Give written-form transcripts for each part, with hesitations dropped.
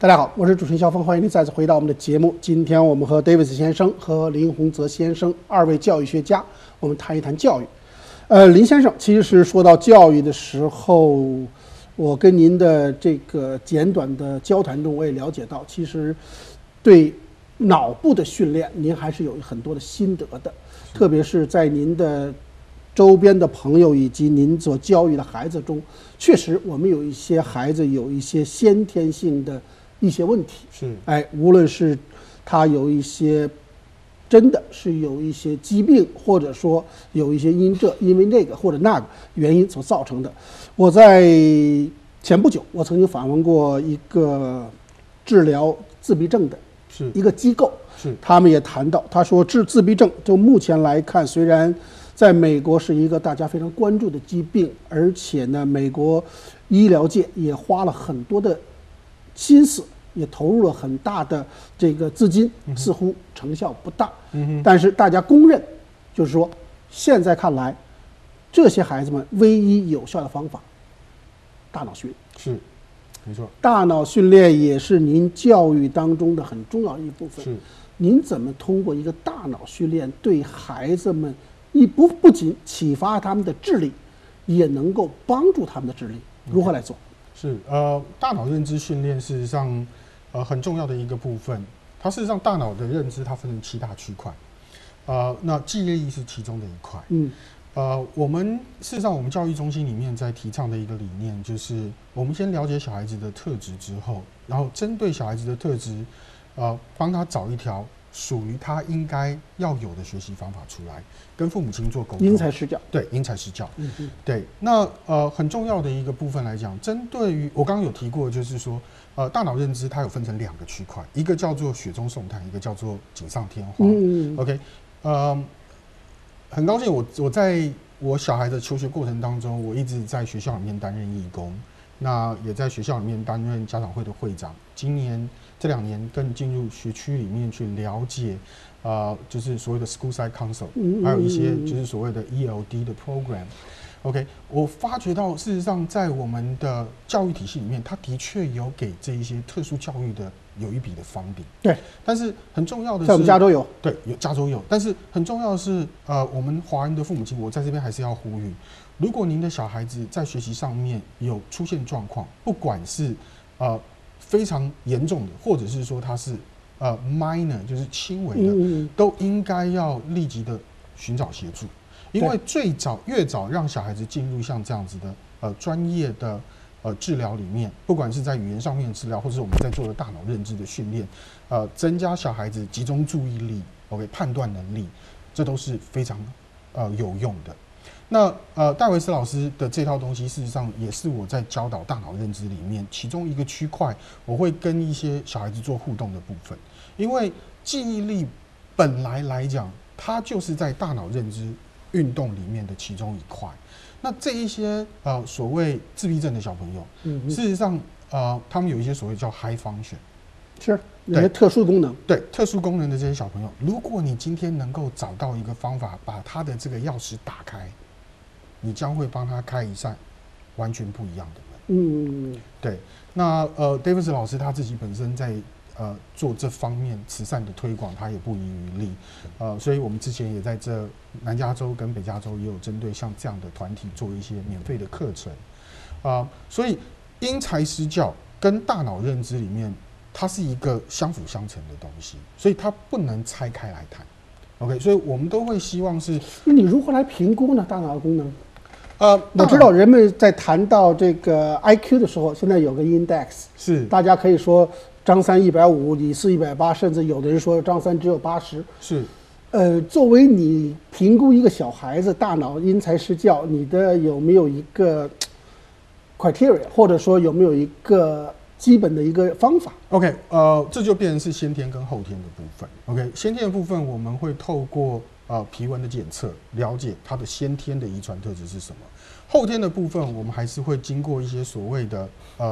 大家好，我是主持人肖峰，欢迎您再次回到我们的节目。今天我们和 Davis 先生和林宏泽先生二位教育学家，我们谈一谈教育。林先生，其实说到教育的时候，我跟您的这个简短的交谈中，我也了解到，其实对脑部的训练，您还是有很多的心得的，特别是在您的周边的朋友以及您所教育的孩子中，确实我们有一些孩子有一些先天性的一些问题，无论是他有一些真的是有一些疾病，或者说有一些因为那个或者那个原因所造成的。我在前不久，我曾经访问过一个治疗自闭症的一个机构，他们也谈到，他说自闭症就目前来看，虽然在美国是一个大家非常关注的疾病，而且呢，美国医疗界也花了很多的心思，也投入了很大的这个资金，似乎成效不大。但是大家公认，就是说，现在看来，这些孩子们唯一有效的方法，大脑训练。 是，没错。 大脑训练也是您教育当中的很重要的一部分。 是， 您怎么通过一个大脑训练对孩子们，不仅启发他们的智力，也能够帮助他们的智力，如何来做？ 是大脑认知训练事实上很重要的一个部分。它事实上大脑的认知它分成7大区块，那记忆力是其中的一块。我们事实上我们教育中心里面在提倡的一个理念就是，我们先了解小孩子的特质之后，然后针对小孩子的特质，帮他找一条属于他应该要有的学习方法出来，跟父母亲做沟通， 因材施教。 对，因材施教。对。那很重要的一个部分来讲，针对于我刚刚有提过，就是说，大脑认知它有分成2个区块，一个叫做雪中送炭，一个叫做锦上添花。OK，很高兴我在我小孩的求学过程当中，我一直在学校里面担任义工，那也在学校里面担任家长会的会长。今年这2年更进入学区里面去了解，就是所谓的 School Side Council，还有一些就是所谓的 ELD 的 program。OK， 我发觉到事实上在我们的教育体系里面，它的确有给这一些特殊教育的有一笔的方便。 对， 但是很重要的是， 在我们加州有， 对，加州有。但是很重要的是，我们华人的父母亲，我在这边还是要呼吁，如果您的小孩子在学习上面有出现状况，不管是非常严重的，或者是说他是minor 就是轻微的，都应该要立即的寻找协助，因为越早让小孩子进入像这样子的专业的治疗里面，不管是在语言上面的治疗，或者是我们在做的大脑认知的训练，增加小孩子集中注意力 ，OK 判断能力，这都是非常有用的。那戴维斯老师的这套东西，事实上也是我在教导大脑认知里面其中一个区块，我会跟一些小孩子做互动的部分。因为记忆力本来讲，它就是在大脑认知运动里面的其中一块。那这一些所谓自闭症的小朋友，事实上他们有一些所谓叫 high function， 是有些特殊功能。 对特殊功能的这些小朋友，如果你今天能够找到一个方法，把他的这个钥匙打开，你将会帮他开一扇完全不一样的门。对。那Davis 老师他自己本身在做这方面慈善的推广，他也不遗余力。所以我们之前也在这南加州跟北加州也有针对像这样的团体做一些免费的课程。所以因材施教跟大脑认知里面，它是一个相辅相成的东西，所以它不能拆开来谈。OK， 所以我们都会希望是， 那你如何来评估呢？大脑的功能？我知道人们在谈到这个 IQ 的时候，现在有个 index， 是大家可以说张三150，李四180，甚至有的人说张三只有80。 是， 作为你评估一个小孩子大脑因材施教，你的有没有一个 criteria， 或者说有没有一个基本的一个方法 ？OK， 这就变成是先天跟后天的部分。OK， 先天的部分我们会透过皮纹的检测，了解它的先天的遗传特质是什么。后天的部分，我们还是会经过一些所谓的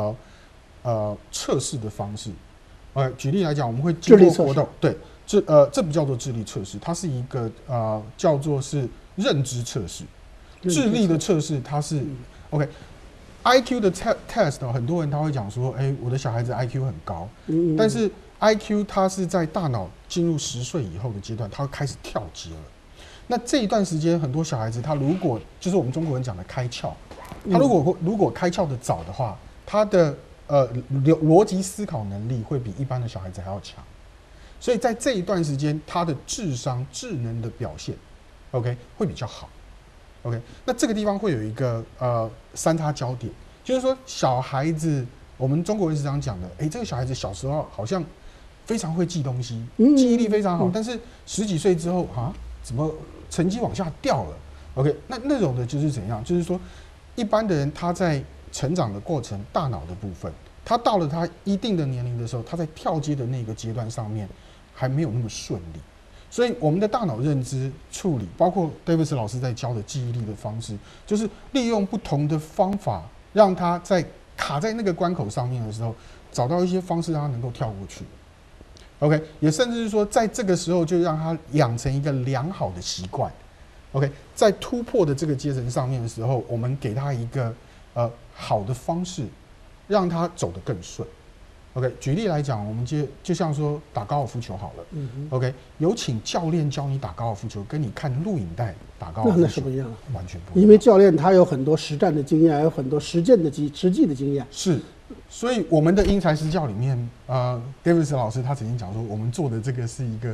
测试的方式。举例来讲，我们会经过活动，对，这不叫做智力测试，它是一个叫做是认知测试。智力的测试，它是OK。 IQ 的 test 很多人他会讲说，我的小孩子 IQ 很高，但是 IQ 它是在大脑进入10岁以后的阶段，它会开始跳阶了。那这一段时间，很多小孩子他如果就是我们中国人讲的开窍，他如果开窍的早的话，他的逻辑思考能力会比一般的小孩子还要强。所以在这一段时间，他的智能的表现 ，OK 会比较好。OK， 那这个地方会有一个三叉焦点，就是说小孩子，我们中国人时常讲的，这个小孩子小时候好像非常会记东西，记忆力非常好，但是10几岁之后怎么成绩往下掉了 ？OK， 那种的就是怎样？就是说一般的人他在成长的过程，大脑的部分，他到了他一定的年龄的时候，他在跳阶的那个阶段上面还没有那么顺利。所以我们的大脑认知处理，包括 Davis 老师在教的记忆力的方式，就是利用不同的方法，让他在卡在那个关口上面的时候，找到一些方式让他能够跳过去。OK， 也甚至是说，在这个时候就让他养成一个良好的习惯。OK， 在突破的这个阶层上面的时候，我们给他一个好的方式，让他走得更顺。OK， 举例来讲，我们就像说打高尔夫球好了。OK， 有请教练教你打高尔夫球，跟你看录影带打高尔夫球那是不一样的， 完全不一样。 因为教练他有很多实战的经验，有很多实际的经验。 是，所以我们的因材施教里面，Davis 老师他曾经讲说，我们做的这个是一个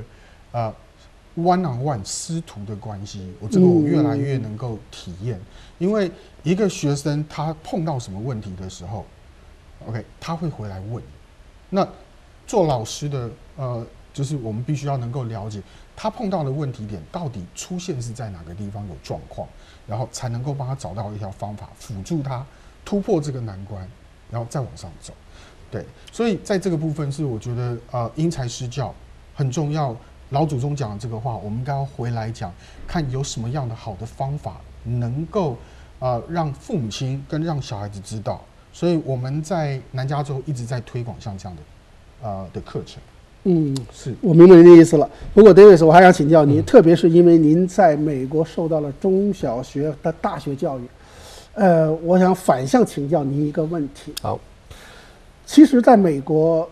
one on one 师徒的关系。我越来越能够体验，因为一个学生他碰到什么问题的时候 ，OK， 他会回来问。那做老师的就是我们必须要能够了解他碰到的问题点到底出现是在哪个地方有状况，然后才能够帮他找到一条方法辅助他突破这个难关，然后再往上走。对，所以在这个部分是我觉得因材施教很重要。老祖宗讲的这个话，我们应该要回来讲，看有什么样的好的方法能够让父母亲跟让小孩子知道。所以我们在南加州一直在推广像这样的课程。是我明白您的意思了。不过 Davis， 我还想请教您，特别是因为您在美国受到了中小学的大学教育，我想反向请教您一个问题。 好， 其实在美国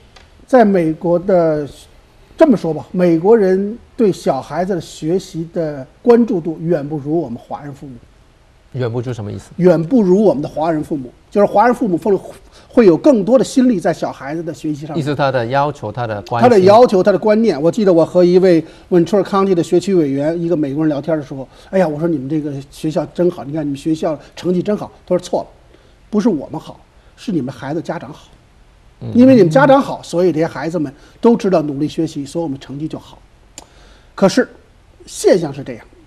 的这么说吧，美国人对小孩子的学习的关注度远不如我们华人父母。 远不如什么意思？ 远不如我们的华人父母，就是华人父母会有更多的心力在小孩子的学习上面。 意思他的要求，他的观念。我记得我和一位Ventura County的学区委员，一个美国人聊天的时候，哎呀，我说你们这个学校真好，你看你们学校成绩真好。他说错了，不是我们好，是你们孩子家长好。因为你们家长好，所以这些孩子们都知道努力学习，所以我们成绩就好。可是现象是这样，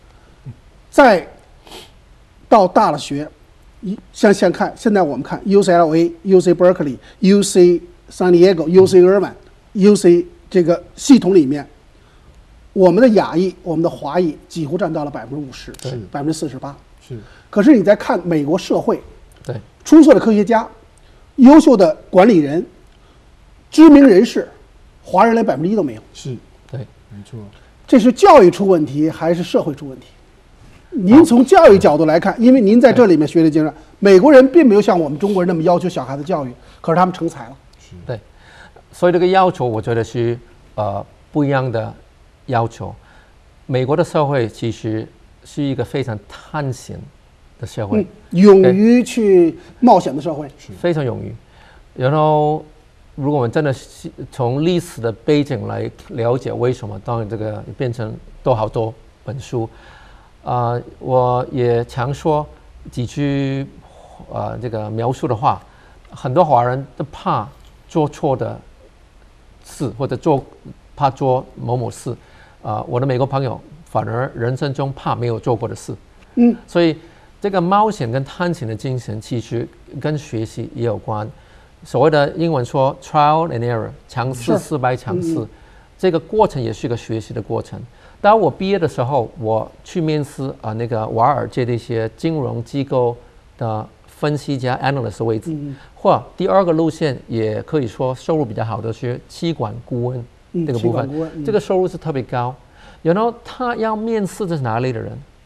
到大了学，现在我们看 UCLA、UC Berkeley、UC San Diego、UC Irvine、UC 这个系统里面，我们的亚裔、我们的华裔几乎占到了50%， 48%。 是。 可是你再看美国社会， 对， 出色的科学家、优秀的管理人、知名人士，华人连1%都没有。 是， 对， 没错。 这是教育出问题还是社会出问题？您从教育角度来看，因为您在这里面学的经验，美国人并没有像我们中国人那么要求小孩子教育，可是他们成才了。 对，所以这个要求我觉得是不一样的要求。美国的社会其实是一个非常探险的社会， 勇于去冒险的社会， 非常勇于。然后，如果我们真的从历史的背景来了解为什么，当然这个变成好多本书。我也常说几句这个描述的话，很多华人都怕做错的事，或者怕做某某事。我的美国朋友反而人生中怕没有做过的事。所以这个冒险跟探险的精神其实跟学习也有关。所谓的英文说 trial and error， 尝试失败尝试，这个过程也是一个学习的过程。当我毕业的时候，我去面试那个华尔街的一些金融机构的分析家 analyst 的位置，或第二个路线也可以说收入比较好的是企管顾问这个部分，这个收入是特别高。然后他要面试的是哪里的人？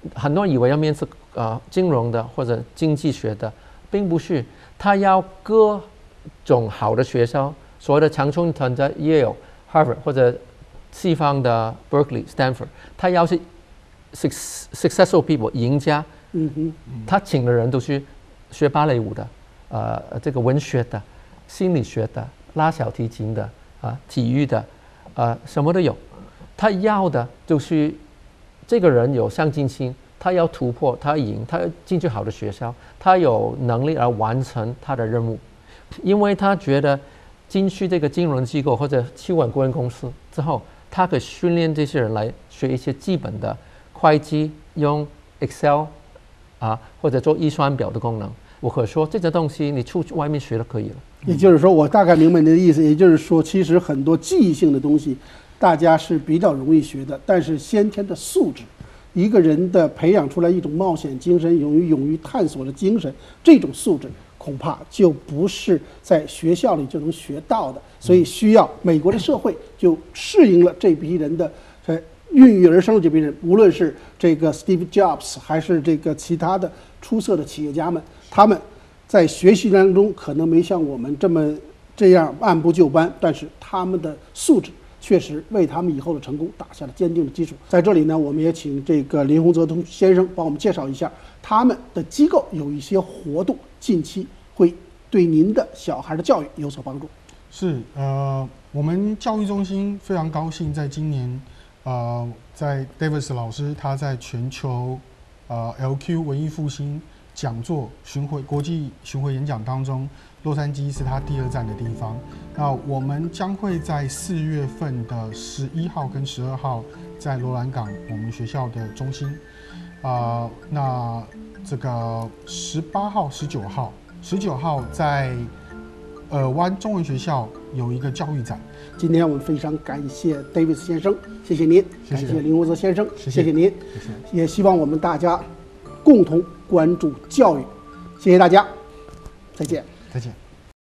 很多人以为要面试金融的或者经济学的，并不是，他要各种好的学校，所谓的常春藤的 Yale、Harvard 或者西方的 Berkeley、Stanford， 他要是 successful people 赢家，他请的人都是学芭蕾舞的，这个文学的、心理学的、拉小提琴的体育的，什么都有。他要的就是这个人有上进心，他要突破，他赢，他要进去好的学校，他有能力而完成他的任务，因为他觉得进去这个金融机构或者去稳顾问公司之后，他可以训练这些人来学一些基本的会计，用 Excel 或者做预算表的功能。我可说这些东西你出外面学就可以了。 也就是说，我大概明白你的意思，也就是说，其实很多记忆性的东西，大家是比较容易学的，但是先天的素质，一个人的培养出来一种冒险精神、勇于探索的精神，这种素质恐怕就不是在学校里就能学到的，所以需要美国的社会就适应了这批人的孕育而生的这批人，无论是这个 Steve Jobs 还是这个其他的出色的企业家们，他们在学习当中可能没像我们这样按部就班，但是他们的素质确实为他们以后的成功打下了坚定的基础。在这里呢，我们也请这个林洪泽先生帮我们介绍一下他们的机构有一些活动，近期会对您的小孩的教育有所帮助。 是我们教育中心非常高兴，在今年在 Davis 老师他在全球LQ 文艺复兴讲座国际巡回演讲当中，洛杉矶是他第2站的地方。那我们将会在4月份的11号跟12号在罗兰港我们学校的中心，那这个18号、19号在尔湾中文学校有一个教育展。 今天我们非常感谢 Davis 先生，谢谢您，感谢林洪泽先生，谢谢您，也希望我们大家共同关注教育，谢谢大家，再见。 再见。